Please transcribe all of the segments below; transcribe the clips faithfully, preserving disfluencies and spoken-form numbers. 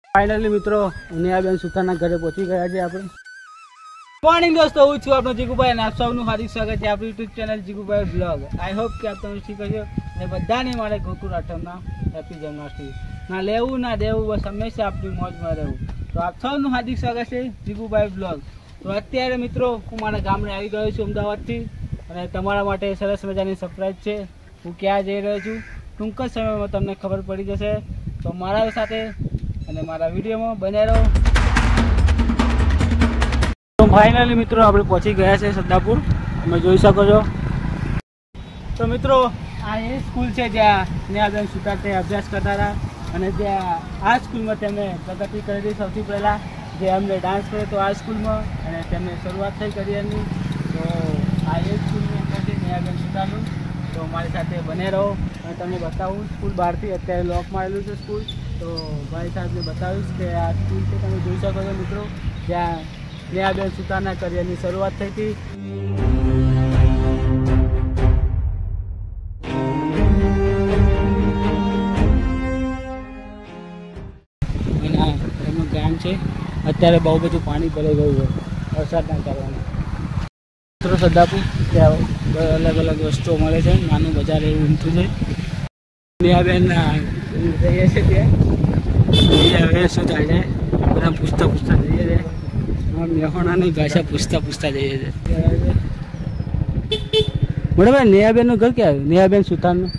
Finally मित्रों નેહાબેન સુથારના ઘરે પહોંચી ગયા છે આપણે। मॉर्निंग दोस्तों, હું છું આપણો જીગુભાઈ અને આપ સૌનું હાર્દિક સ્વાગત છે આપણી YouTube channel Jigubhai blog. I hope કે આપ તમે ઠીક હશો અને બધાને મારે ગોકુળ આઠમના હેપી જન્માષ્ટમી। ના લેવું ના દેવું, બસ હંમેશા આપણી મોજમાં રહેવું। તો આપ સૌનું હાર્દિક સ્વાગત છે જીગુભાઈ બ્લોગ। તો અત્યારે મિત્રો હું મારા ગામડે આવી ગયો છું અમદાવાદથી અને તમારા માટે સરસ મજાની સરપ્રાઈઝ છે। હું ક્યાં જઈ રહ્યો છું ટૂંક જ સમયમાં તમને ખબર પડી જશે। તો મારા સાથે અને મારા વિડીયોમાં બને રહો। તો ફાઇનલી મિત્રો આપણે પહોંચી ગયા છે સદ્દાપુર, તમે જોઈ શકો છો। તો મિત્રો આ એ સ્કૂલ છે જ્યાં નેહાબેન સુથાર અભ્યાસ કરતા હતા અને ત્યાં આ સ્કૂલમાં તેમને પ્રગતિ કરેલી સૌથી પહેલાં, જે અમને ડાન્સ કર્યો તો આ સ્કૂલમાં અને તેમને શરૂઆત થઈ કરિયરની। તો આ એ સ્કૂલની અંદર છે નેહાબેન સુથારનું। તો મારી સાથે બને રહો અને તમને બતાવું સ્કૂલ બહારથી, અત્યારે લોક મારેલું છે સ્કૂલ। તો ભાઈ સાહેબને બતાવીશ કે આ સ્કૂલ છે, તમે જોઈ શકો છો મિત્રો, જ્યાં નેહાબેન સુથારના કરિયરની શરૂઆત થઈ હતી। અને આ એમનું ગામ છે, અત્યારે બહુ બધું પાણી ભરાઈ ગયું છે વરસાદના કારણે। મિત્રો સદ્દાપુર ત્યાં અલગ અલગ વસ્તુઓ મળે છે, નાનું બજાર એવું ઊંધું છે। નેહાબેનના જઈએ છે ત્યાં હવે શું થાય છે, બધા પૂછતા પૂછતા જઈએ છે, મેહોણાની ભાષા પૂછતા પૂછતા જઈએ છે। મોટા ભાઈ નેહાબેનનું ઘર ક્યાં આવ્યું, નેહાબેન સુથારનું?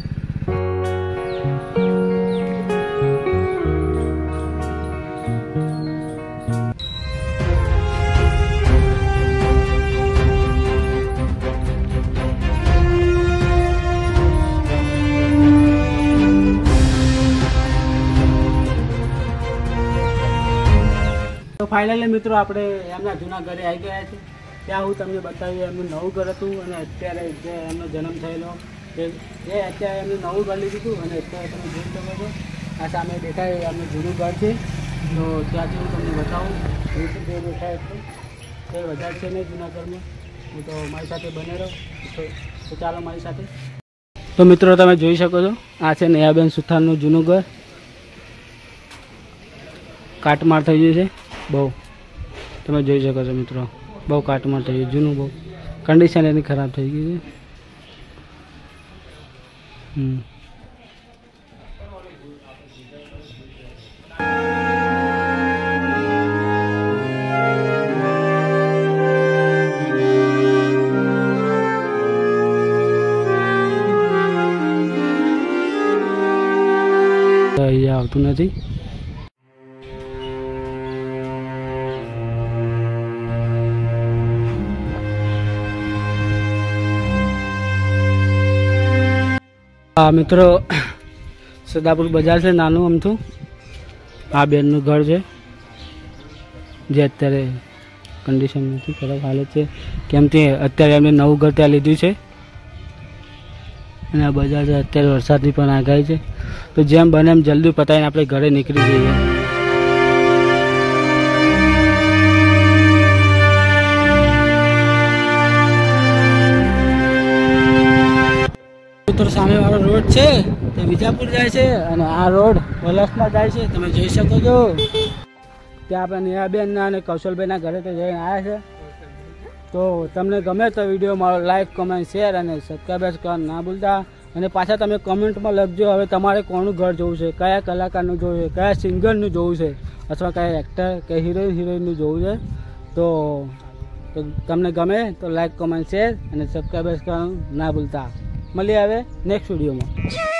તો ફાઇનલી મિત્રો આપણે એમના જૂના ઘરે આવી ગયા છે। ત્યાં હું તમને બતાવ્યું એમનું નવું ઘર હતું અને અત્યારે જે એમનો જન્મ થયેલો એ અત્યારે એમનું નવું ઘર લીધું હતું અને અત્યારે તમે જોઈ શકો છો આ સામે દેખાય એમનું જૂનું ઘર છે। તો ત્યાંથી હું તમને બતાવું જે દેખાય એટલું કંઈ વધારે છે નહીં જૂના ઘરમાં। હું તો મારી સાથે બને રહો, તો ચાલો મારી સાથે। તો મિત્રો તમે જોઈ શકો છો આ છે નેહાબેન સુથારનું જૂનું ઘર, કાટમાળ થઈ ગયું છે બહુ, તમે જોઈ શકો છો મિત્રો, બહુ કાટમાં થઈ ગયું, જૂનું બહુ કન્ડિશન એની ખરાબ થઈ ગઈ છે। હમ અહીંયા આવતું નથી। હા મિત્રો સદાપુર બજાર છે નાનું અમથું, આ બેનનું ઘર છે જે અત્યારે કન્ડિશન નથી, ખરાબ હાલત છે, કેમ કે અત્યારે એમને નવું ઘર ત્યાં લીધું છે અને આ બજાર છે, અત્યારે વરસાદની પણ આગાહી છે। તો જેમ બને એમ જલ્દી પતાવીને આપણે ઘરે નીકળી જઈએ। તો સામે વાળો રોડ છે તે વિજાપુર જાય છે અને આ રોડ વલસમાં જાય છે, તમે જોઈ શકો છો। ત્યાં આપણે નેહાબેનના અને કૌશલભાઈના ઘરે તો જઈને આવ્યા છે। તો તમને ગમે તો વિડીયો મારો લાઈક, કમેન્ટ, શેર અને સબસ્ક્રાઈબ કરવાનું ના ભૂલતા। અને પાછા તમે કમેન્ટમાં લખજો હવે તમારે કોનું ઘર જોવું છે, કયા કલાકારનું જોવું છે, કયા સિંગરનું જોવું છે, અથવા કયા એક્ટર કે હિરોઈન હિરોઈનનું જોવું છે। તો તમને ગમે તો લાઈક, કમેન્ટ, શેર અને સબસ્ક્રાઈબ કરવાનું ના ભૂલતા। મળીએ હવે નેક્સ્ટ વિડીયોમાં।